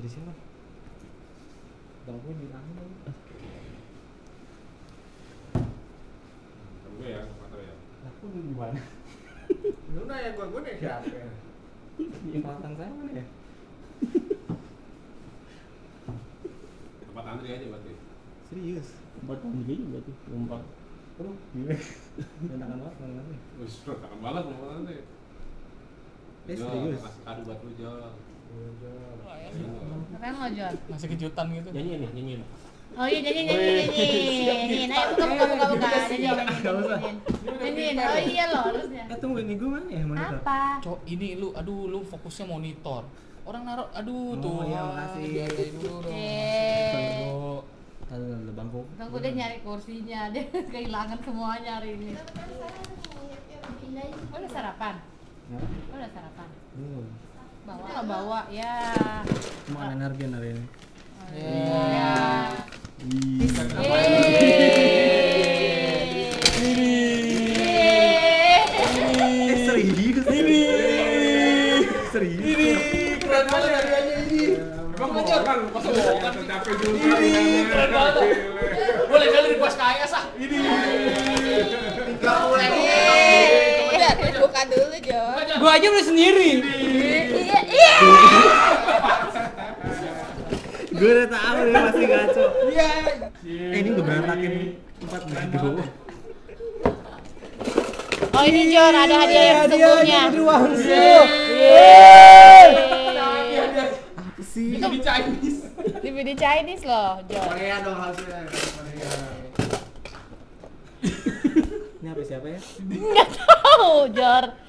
Jadi siapa? Bang gue bilang gue ya, atau ya? aku di mana? Lu nanya gue nih siapa ya? Yang belakang saya mana ya? Tempat antri aja berarti. Serius? Tempat kamu juga berarti numpang. Aduh, gimana? Enakan banget mana-mana. Wih, takkan banget tempat antri. Serius? Kasih kado buat lu, Jol. Ngapain lo, Jon? Ngasih kejutan gitu. Nyanyi nih, nyanyi. Oh iya, nyanyi. Ayo buka. Nyanyiin. Oh iya lo, harusnya. Tunggu ini gue mana ya monitor? Apa? Cok, ini lu, aduh lu fokusnya monitor. Orang naruh, aduh Oh, tuh. iya, makasih. Dihargai dulu dong. Eh. Ada bangku. Tunggu dia nyari kursinya, dia kehilangan semuanya hari ini. Oh, udah sarapan? Oh, udah sarapan? Bawa nggak bawa, ya. Makan energi hari ini. Ya. Serius? Serius? Keren banget hadiahnya ini. Emang bocor kan? Masa bohongan? Capek dulu. Keren banget. Boleh kali request KS ah. Ini. Buka dulu, Jo. Gua aja beli sendiri. Iya. Gue udah tahu dia pasti ngaco. Iya. Ini gue berantakin tempat bego. Oh ini Jon, ada hadiah yang sesungguhnya. Apa sih? Itu di Chinese. DVD Chinese loh, Jon. Korea dong harusnya. Korea. Ini apa siapa ya? Nggak tahu, Jor.